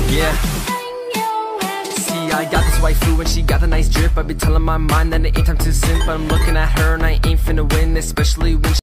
Yeah. See, I got this waifu and she got a nice drip. I be telling my mind that it ain't time to simp, but I'm looking at her and I ain't finna win, especially when she